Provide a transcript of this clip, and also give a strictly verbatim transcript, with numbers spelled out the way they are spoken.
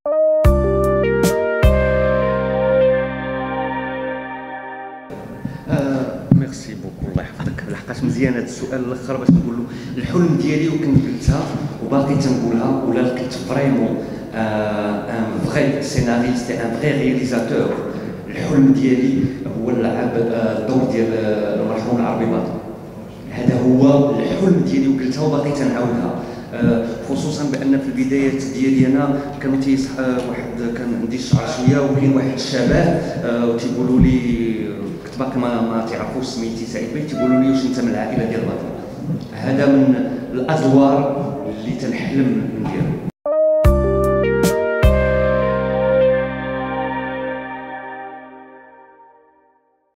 ميرسي بوكو، الله يحفظك. لحقاش مزيان هذا السؤال الاخر باش نقول له الحلم ديالي وكنت قلتها وباقي تنقولها، ولا لقيت فريمون ان فغي سيناريست ان فغي رياليزاتور. الحلم ديالي هو لعب الدور ديال المرحوم العربي باطل. هذا هو الحلم ديالي وقلتها وباقي تنعاودها، خصوصا بان في البدايات ديالي انا كانوا تيصح واحد، كان عندي الشعر شويه وكاين واحد الشباب وتيقولوا لي كنت باقي ما, ما تعرفوش سميتي سعيد بيه، تيقولوا لي واش انت من العائله ديال باطل. هذا من الادوار اللي تنحلم نديرها.